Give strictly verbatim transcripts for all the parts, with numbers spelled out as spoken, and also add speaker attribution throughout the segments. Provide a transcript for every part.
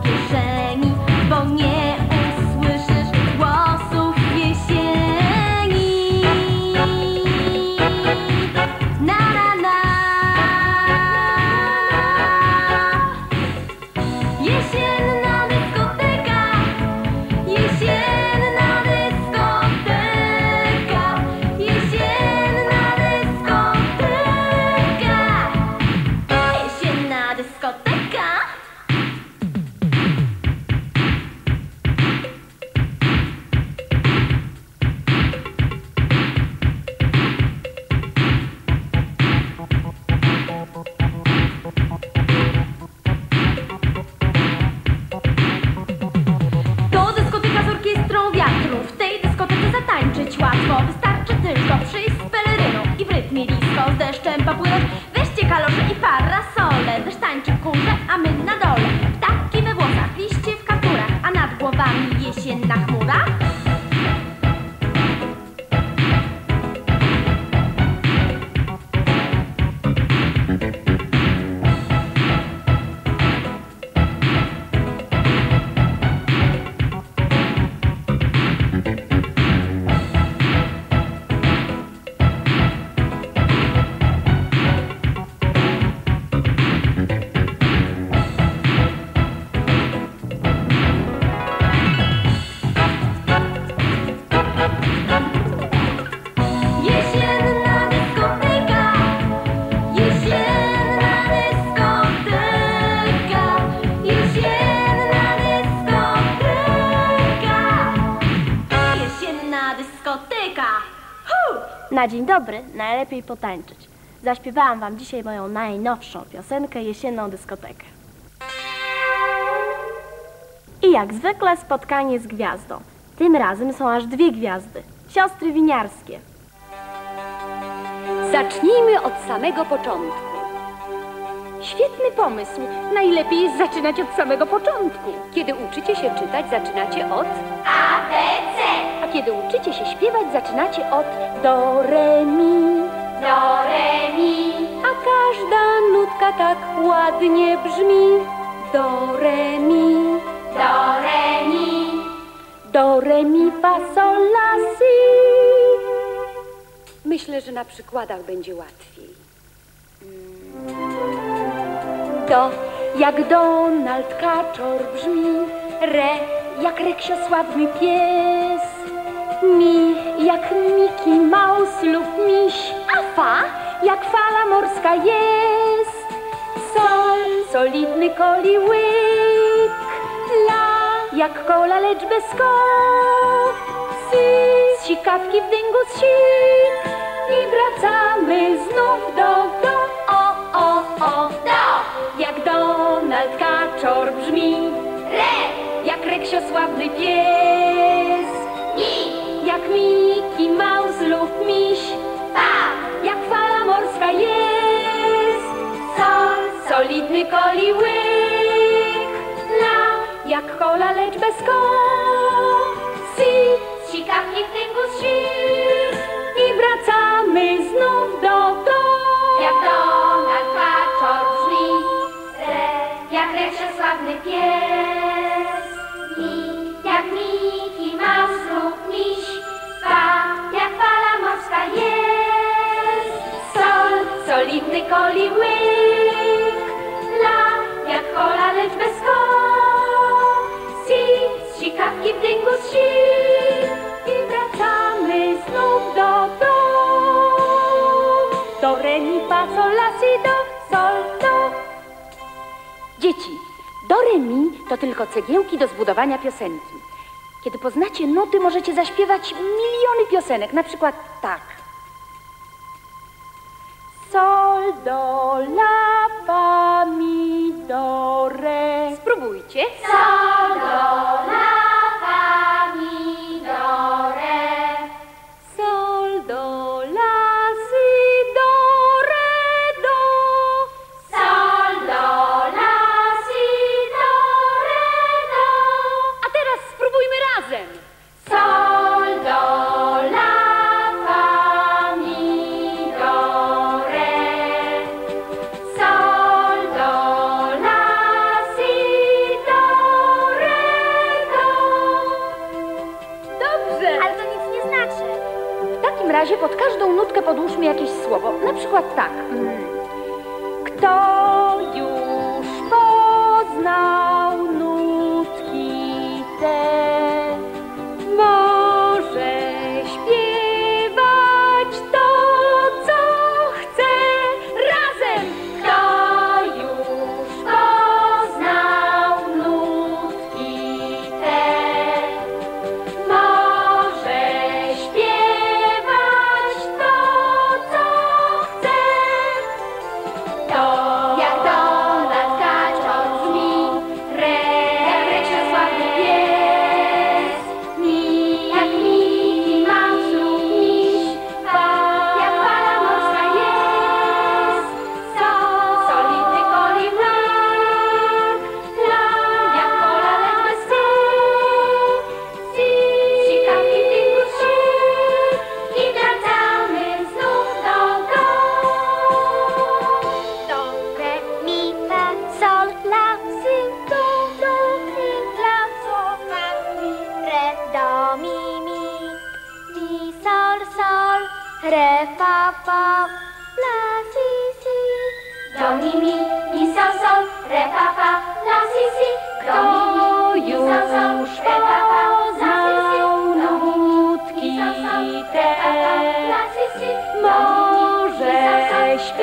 Speaker 1: kieszeni, bo nie usłyszysz głosów jesieni. Na na na. Jesienna dyskoteka, jesienna dyskoteka, jesienna dyskoteka, jesienna dyskoteka. To dyskoteka z orkiestrą wiatru. W tej dyskotece zatańczyć łatwo. Wystarczy tylko przyjść z peleryną i w rytmie disco z deszczem popłynąć. Weźcie kalosze i parasole. Deszcz tańczy w górze, a my na dole. Ptaki we włosach, liście w kapturach, a nad głowami jesienna chmura. Jesienna dyskoteka, jesienna dyskoteka, jesienna dyskoteka, jesienna dyskoteka. Hu! Na dzień dobry najlepiej potańczyć. Zaśpiewałam wam dzisiaj moją najnowszą piosenkę, Jesienną dyskotekę. I jak zwykle spotkanie z gwiazdą. Tym razem są aż dwie gwiazdy. Siostry winiarskie.
Speaker 2: Zacznijmy od samego początku. Świetny pomysł. Najlepiej jest zaczynać od samego początku. Kiedy uczycie się czytać, zaczynacie od
Speaker 1: A, B, C.
Speaker 2: A kiedy uczycie się śpiewać, zaczynacie od do, re, mi.
Speaker 1: Do, re, mi.
Speaker 2: A każda nutka tak ładnie brzmi. Do, re, mi.
Speaker 1: Do, re, mi.
Speaker 2: Do, re, mi, fa, sol, la, si. Myślę, że na przykładach będzie łatwiej. Do, jak Donald Kaczor brzmi. Re, jak reksiosławny pies. Mi, jak Mickey Mouse lub miś. A fa, jak fala morska jest. Sol, solidny koliłyk. La, jak kola, lecz bez ko. Si, z sikawki w dyngu sik. I wracamy znów do, do, o, o, o,
Speaker 1: Do.
Speaker 2: jak Donald Kaczor brzmi.
Speaker 1: Re.
Speaker 2: Jak reksiosławny pies.
Speaker 1: Mi.
Speaker 2: Jak Mickey Mouse lub miś.
Speaker 1: Pa.
Speaker 2: Jak fala morska jest.
Speaker 1: Sol.
Speaker 2: Solidny koliłyk. La, jak kola, lecz bez ko. Si,
Speaker 1: Z sikawki w dyngu sik.
Speaker 2: i wracamy znów do, do.
Speaker 1: Jak Donald Kaczor brzmi. Re. Jak reksiosławny pies. Mi. Jak Mickey Mouse lub miś. Pa. Jak fala morska jest.
Speaker 2: Sol, solidny koliłyk. La, jak kola, lecz bez ko. Si, z sikawki w dyngu sik. I wracamy znów do, do. Do, re, mi, fa, sol, la, si, do, sol, do. Dzieci, do, re, mi to tylko cegiełki do zbudowania piosenki. Kiedy poznacie nuty, możecie zaśpiewać miliony piosenek, na przykład tak. Sol, do, la, fa, mi, do, re. Spróbujcie.
Speaker 1: Sol, do, la, fa, mi, do, re.
Speaker 2: Sol, do, la, si, do, re, do.
Speaker 1: Sol, do, la, si, do, re, do.
Speaker 2: A teraz spróbujmy razem.
Speaker 1: Sol, do, la, fa, mi, do, re. Sol, do, la, si, do,
Speaker 2: razie pod każdą nutkę podłóżmy jakieś słowo. Na przykład tak. Kto już poznał nutki te, może śpiewać to, co chce. Razem! Kto już poznał nutki te, może śpiewać to, co chce. To jak Donald kaczor brzmi, re, jak Rysio sławny pies, mi, jak Mickey Mouse lub miś, fa, jak fala morska jest, sol, solidny kolik lak, lak, jak kola lecz bez sy, si, sikawki tynku si, i wracamy znów do domu. Do, re, mi, fa, sol, la, si, do, do, mi, la, sol, fa, mi, re, do, mi, mi, mi, sol, sol, re, fa, fa, la, si, si, do, mi, mi, mi, sol, sol, re, fa, fa, la, si, si, do, mi, mi, mi, sol, sol, re, fa, fa, la, si, si, do, mi, mi, mi, sol, sol, re, fa, fa, la, si, si, do, mi, mi, mi, sol, sol, re, fa, fa, la, si, si,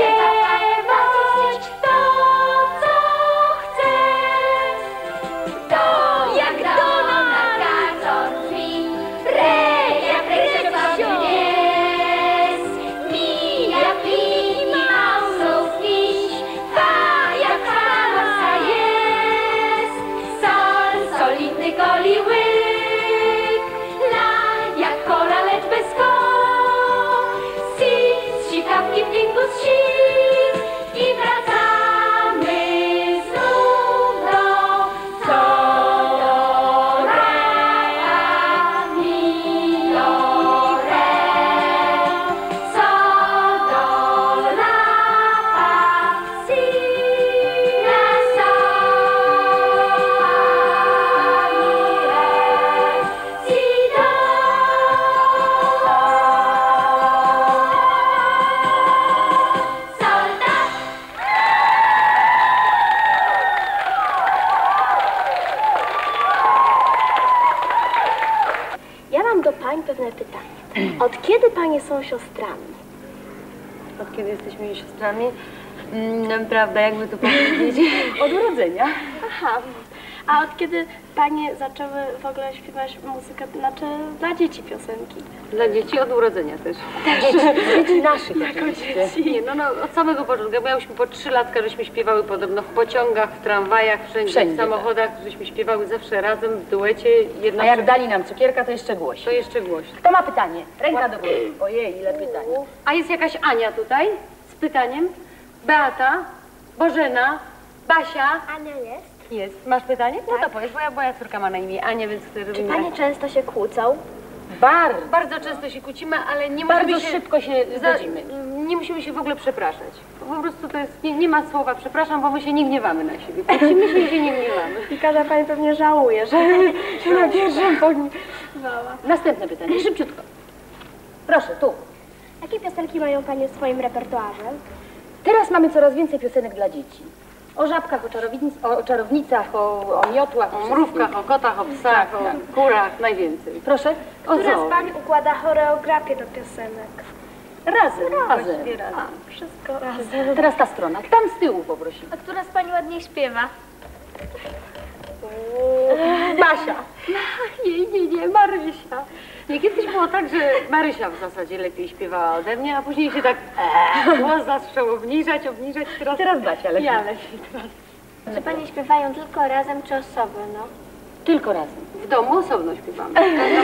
Speaker 2: to, co chce. To jak Donald kaczor brzmi, re, jak Rysio sławny pies, mi, jak Mickey Mouse lub miś, fa, jak fala morska jest, sol, solidny koliłyk, la, jak kola lecz bez ko, si, sikawki w dingus si, i wracamy znów do co, do, re, mi, do, re, co, do, la, fa, si, la, sol, fa, mi, re, si, do. Soldat!
Speaker 3: Ja mam do pań pewne pytanie. Od kiedy panie są siostrami?
Speaker 4: Od kiedy jesteśmy siostrami? Mm, prawda, jakby to powiedzieć? Od urodzenia.
Speaker 3: Aha. A od kiedy panie zaczęły w ogóle śpiewać muzykę, znaczy dla dzieci piosenki?
Speaker 4: Dla dzieci od urodzenia też. Dzieci naszych oczywiście. Nie, no, no od samego początku. Jak miałyśmy po trzy latka, żeśmy śpiewały podobno w pociągach, w tramwajach, wszędzie,
Speaker 5: Wszędzie,
Speaker 4: w samochodach, żeśmy śpiewały zawsze razem w duecie. Jedna
Speaker 5: A jak
Speaker 4: przy-
Speaker 5: dali nam cukierka, to jeszcze
Speaker 4: To
Speaker 5: głośniej.
Speaker 4: jeszcze głośno.
Speaker 5: Kto ma pytanie? Ręka do góry. Ojej, ile pytań.
Speaker 4: A jest jakaś Ania tutaj z pytaniem? Beata, Bożena, Basia.
Speaker 3: Ania jest.
Speaker 4: Jest. Masz pytanie? No to powiedz, bo ja, moja córka ma na imię Ania, więc chcę,
Speaker 3: Czy
Speaker 4: żebym...
Speaker 3: panie często się kłócą?
Speaker 5: Bardzo,
Speaker 4: Bardzo często się kłócimy, ale nie
Speaker 5: bardzo
Speaker 4: musimy się...
Speaker 5: szybko się
Speaker 4: za-
Speaker 5: zgodzimy.
Speaker 4: Nie musimy się w ogóle przepraszać. Po prostu to jest... Nie, nie ma słowa przepraszam, bo my się nie gniewamy na siebie. Kłócimy się i się nie gniewamy.
Speaker 3: I każda pani pewnie żałuje, że się na pierwszym pogniewała.
Speaker 5: Następne pytanie, szybciutko. Proszę, tu.
Speaker 3: Jakie piosenki mają panie w swoim repertuarze?
Speaker 5: Teraz mamy coraz więcej piosenek dla dzieci. O żabkach, o, czarownic, o czarownicach, o, o miotłach,
Speaker 4: O
Speaker 5: wszystkim.
Speaker 4: mrówkach, o kotach, o psach,
Speaker 5: Tak,
Speaker 4: o
Speaker 5: tak.
Speaker 4: kurach, najwięcej.
Speaker 5: Proszę.
Speaker 4: O
Speaker 3: Która
Speaker 4: zoo.
Speaker 3: z pań układa choreografię do piosenek?
Speaker 5: Razem, razem.
Speaker 4: Właściwie razem.
Speaker 3: Wszystko razem.
Speaker 5: Teraz ta strona. Tam z tyłu poprosimy.
Speaker 1: A która z pani ładniej śpiewa?
Speaker 5: Basia.
Speaker 4: Nie, nie, nie, Marysia. Nie, kiedyś było tak, że Marysia w zasadzie lepiej śpiewała ode mnie, a później się tak e, głos zaczął obniżać, obniżać. Teraz,
Speaker 5: Teraz Basia lepiej.
Speaker 4: ja lepiej teraz.
Speaker 3: Czy panie śpiewają tylko razem czy osobno?
Speaker 5: Tylko razem.
Speaker 4: W domu osobno śpiewamy.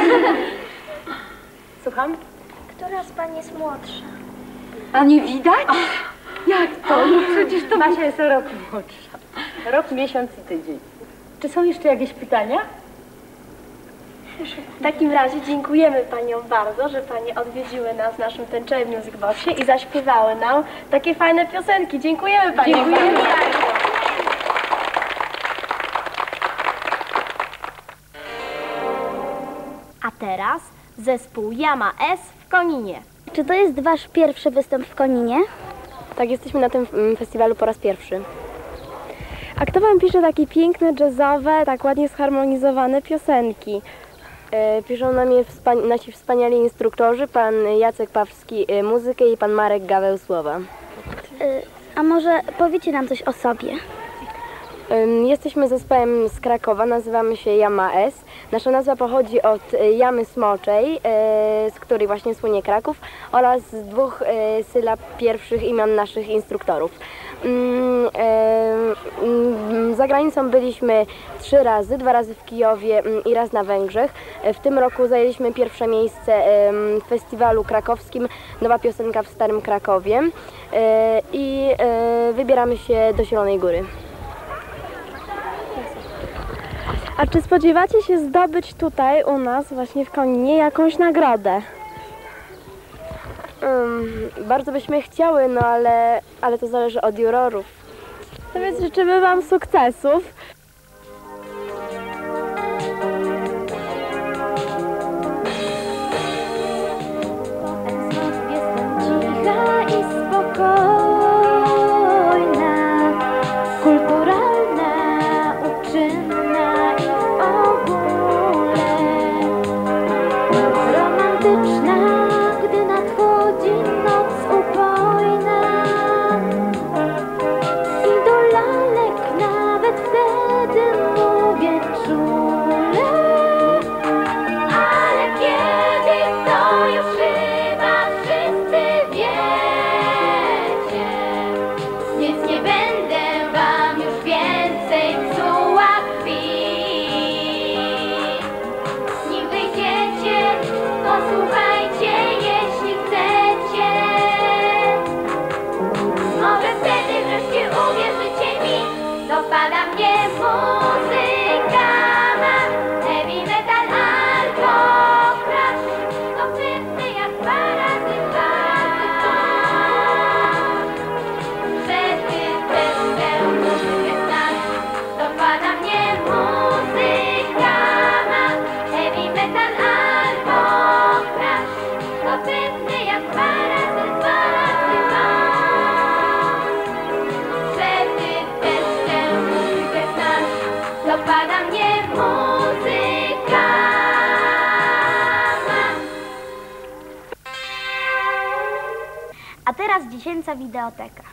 Speaker 5: Słucham?
Speaker 3: Która z pań jest młodsza?
Speaker 4: A nie widać? Jak to? No przecież to...
Speaker 5: Basia jest o rok młodsza. Rok, miesiąc i tydzień. Czy są jeszcze jakieś pytania?
Speaker 3: W takim razie dziękujemy paniom bardzo, że panie odwiedziły nas w naszym tęczowym Music Boxie i zaśpiewały nam takie fajne piosenki. Dziękujemy paniom
Speaker 5: Dziękujemy
Speaker 3: bardzo.
Speaker 1: A teraz zespół Yama S w
Speaker 3: Koninie.
Speaker 6: Czy to jest wasz pierwszy występ w Koninie?
Speaker 3: Tak, jesteśmy na tym mm, festiwalu po raz pierwszy. A kto wam pisze takie piękne, jazzowe, tak ładnie zharmonizowane piosenki? E, piszą nam je wspani- nasi wspaniali instruktorzy, pan Jacek Pawski e, muzykę i pan Marek Gaweł słowa.
Speaker 6: Y, a może powiecie nam coś o sobie?
Speaker 3: Ym, Jesteśmy zespołem z Krakowa, nazywamy się Jama S. Nasza nazwa pochodzi od y, Jamy Smoczej, y, z której właśnie słynie Kraków, oraz z dwóch y, sylab pierwszych imion naszych instruktorów. Ym, ym, Za granicą byliśmy trzy razy, dwa razy w Kijowie ym, i raz na Węgrzech. W tym roku zajęliśmy pierwsze miejsce ym, w festiwalu krakowskim Nowa Piosenka w Starym Krakowie y, i y, wybieramy się do Zielonej Góry. A czy spodziewacie się zdobyć tutaj u nas, właśnie w Koninie, jakąś nagrodę? Um, bardzo byśmy chciały, no ale, ale to zależy od jurorów. No więc życzymy wam sukcesów.
Speaker 1: Jestem cicha i spokojna, kulturalna, uczynna i w ogóle romantyczna, gdy nadchodzi noc upojna i do lalek nawet wtedy mówię czule, ale kiedy to już chyba wszyscy wiecie, więc nie będę wam już więcej psuła krwi. Nim wyjdziecie, posłuchajcie, jeśli chcecie. Może wtedy wreszcie uwierzycie mi, dopada mnie muzyka, heavy metal albo crash, to pewne jak dwa razy dwa. Że ty też tę muzykę znasz, dopada mnie muzyka, heavy metal albo crash, to pewne jak dwa razy dwa razy dwa. Że ty też tę muzykę znasz, dopada mnie muzyka.
Speaker 6: A teraz dziecięca wideoteka.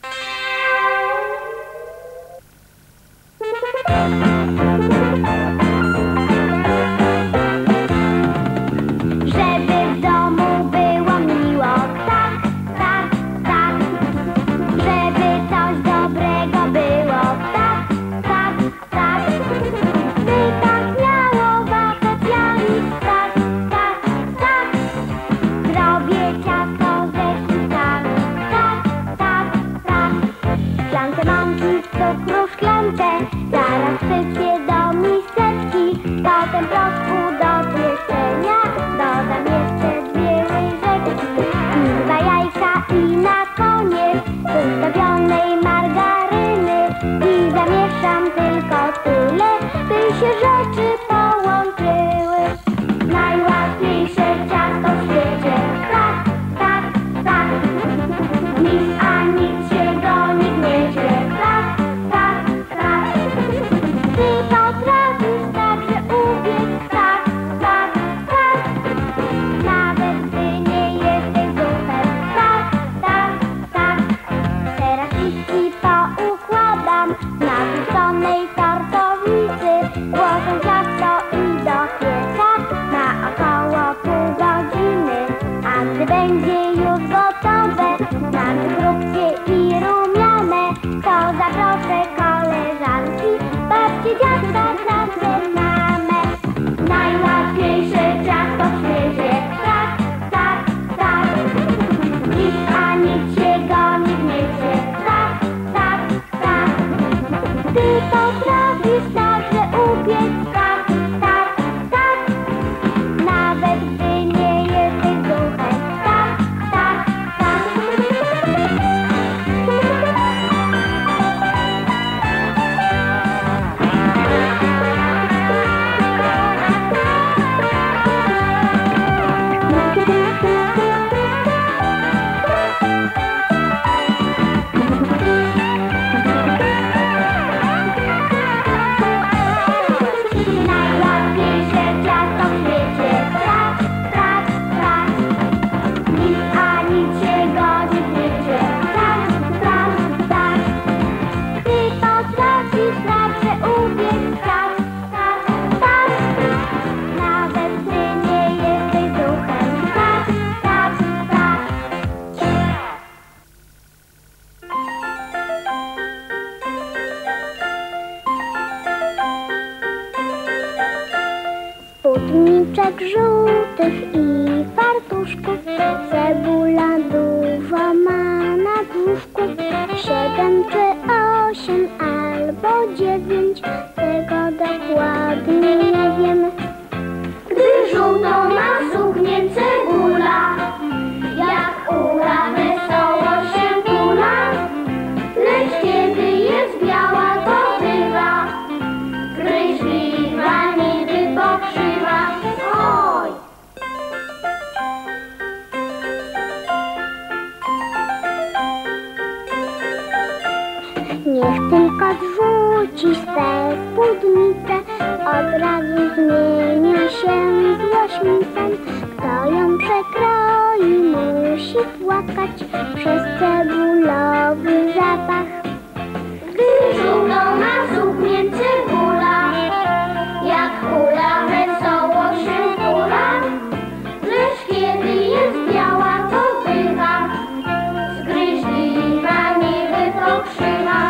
Speaker 1: Żeby w domu było miło, tak, tak, tak. Żeby coś dobrego było, tak, tak, tak. By tak miało wakacjami, tak, tak, tak. Zrobię ciasto ze śmietaną, tak, tak, tak. Szklankę mąki, cukru w szklance, zaraz wszystkie do miseczki. Potem proszku do pieczenia dodam jeszcze dwie łyżeczki. Dwa jajka i na koniec roztopionej margaryny. I zamieszam tylko tyle, by się rzeczy połączyły. Najłatwiejsze ciasto w świecie, tak, tak, tak. Nic a nic się do nich nie źle, tak, tak, tak. Ty potrafisz także ubiec, tak, tak, tak. Nawet gdy nie jesteś duchem, tak, tak, tak. Teraz liści poukładam na puszczonej tortownicy. Włożę ciasto
Speaker 6: spódniczek żółtych i fartuszków. Cebula dużo ma na brzuszku, siedem czy osiem albo dziewięć, tego dokładnie nie wiemy. Gdy żółtą ma suknię cebula, jak ula wesoło się tula, lecz kiedy jest biała, to bywa gryźliwa, niby pokrzywa. Oj! Niech tylko zrzuci swe spódnice, od razu zmienia się złośnicą. Kto ją przekroi, musi płakać przez cebulowy zapach. Gdy żółtą ma suknię cebula, jak ula wesoło się tula, lecz kiedy jest biała, to bywa zgryźliwa, niby pokrzywa.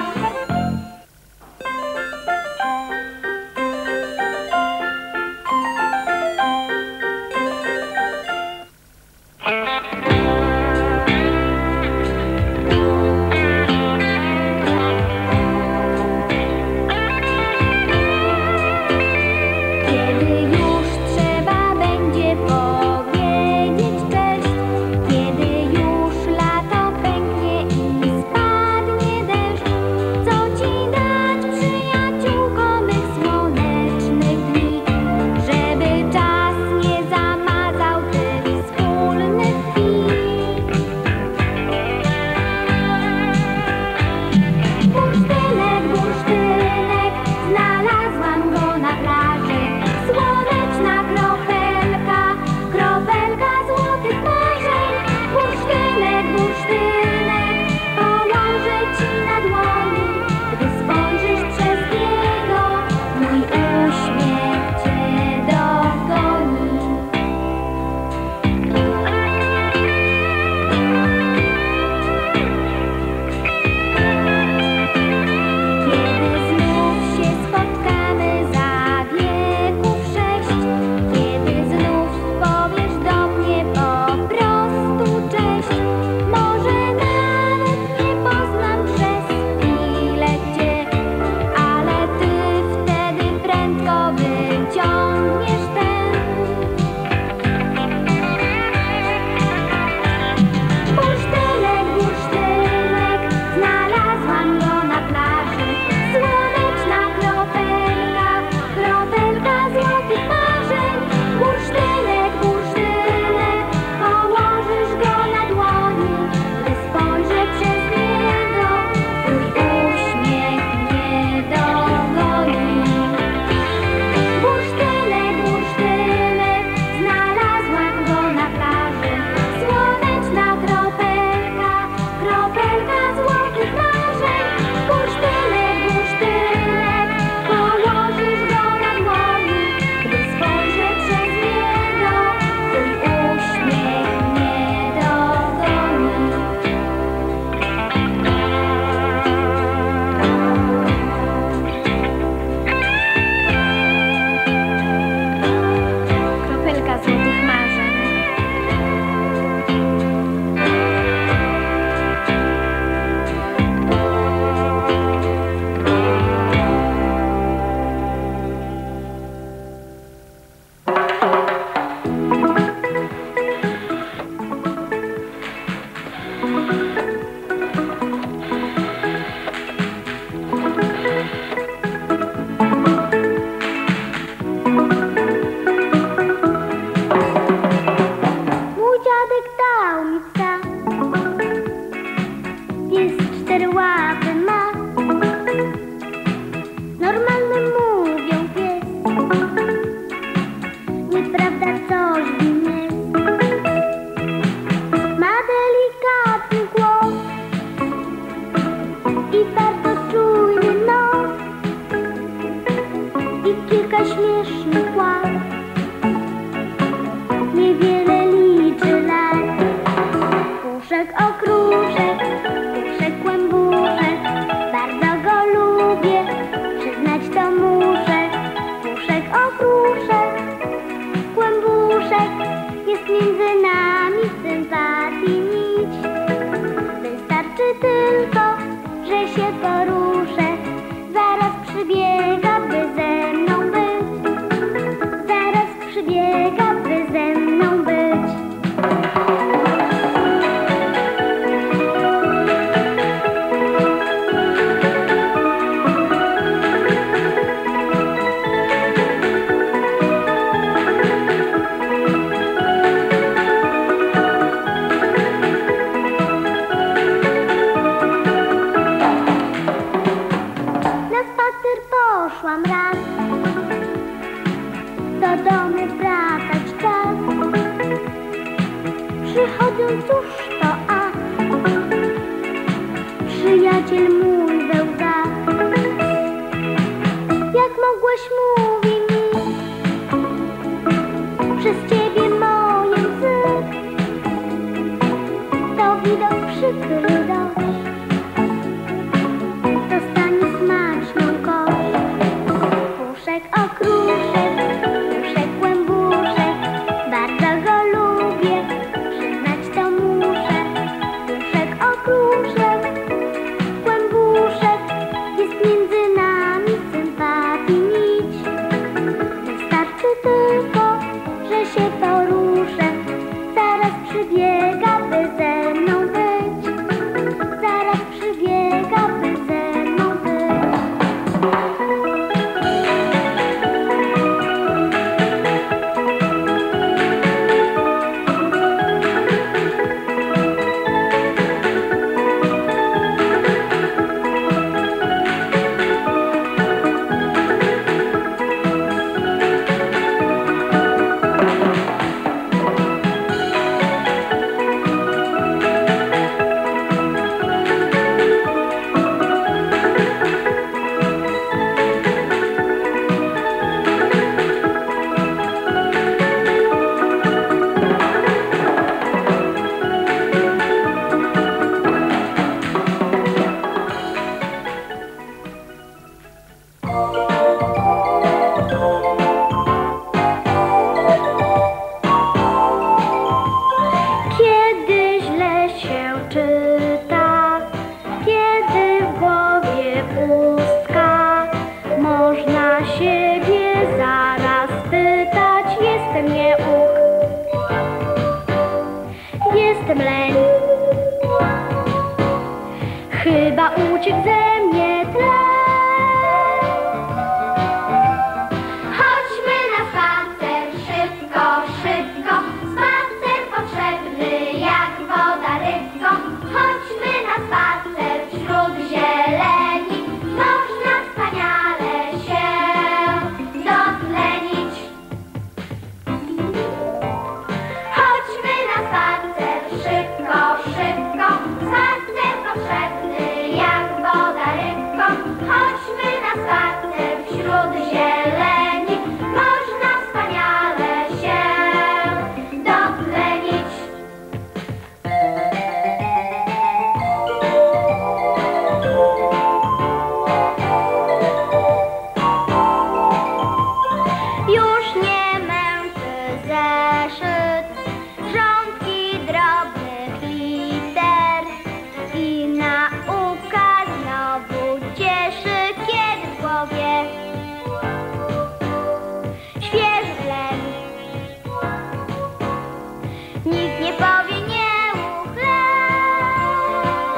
Speaker 7: jest między nami sympatii nić. Wystarczy tylko, że się poruszę, zaraz przybiega, by ze mną być. Zaraz przybiega, by ze mną być. Poszłam raz, do domu wracać czas. Przychodząc cóż to a przyjaciel mój we łzach. Jak mogłaś, mówi mi, przez ciebie moje łzy. To widok przykry dość, dostanie smaczną kość. Okruszek, puszek, głębuszek, bardzo go lubię, przyznać to muszę. Puszek, okruszek, głębuszek, jest między nami sympatii nić. Wystarczy tylko, że się poruszę, zaraz przybiega, by ze mną być. Zaraz przybiega, by ze mną być. Kiedy źle się czyta, kiedy w głowie pustka, można siebie zaraz pytać. Jestem nieuch, jestem leń, chyba uciekł ze mnie tlen. Chodźmy na spacer, szybko, szybko, spacer potrzebny jak woda rybko. Chodźmy na spacer wśród zieleni, można wspaniale się dotlenić. Chodźmy na spacer, szybko, szybko, spacer potrzebny jak woda rybko. Chodźmy na spacer wśród zieleni, można wspaniale się dotlenić. Już nie męczy zeszyt rządki drobnych liter i nauka znowu cieszy, kiedy w głowie świeży tlen. Nikt nie powie nie uchleń.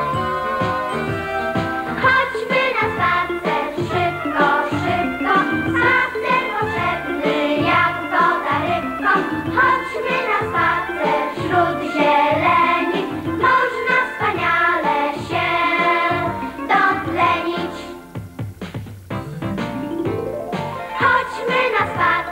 Speaker 7: Chodźmy na spacer, szybko, szybko, spacer potrzebny jak woda rybko. Chodźmy na spacer wśród zieleni, można wspaniale się dotlenić. Chodźmy na spacer.